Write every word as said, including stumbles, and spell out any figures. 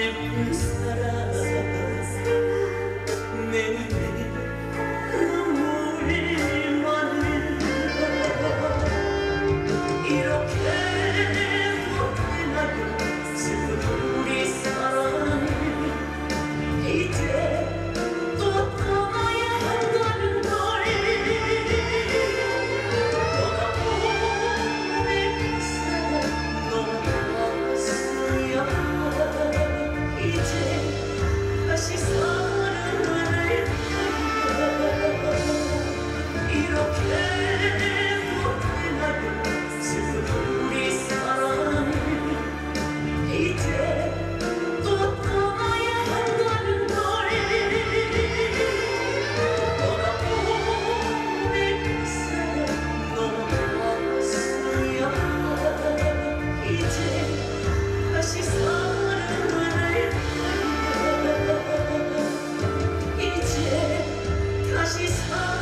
예쁜 사람 내 눈에 눈물이 많은 이렇게 못나고 슬픈 우리 사랑 이제 또 떠나야 한다는 걸 떠나보낸 그 사람 너무 아팠어요. 이제 다시 사랑할 거야. 이렇게 못나고 슬픈 우리 사랑 이제 또 떠나야 한다는 걸 떠나보낸 그 사람 너무 아팠어요. 이제 다시 사랑할 거야. 이제 다시 사랑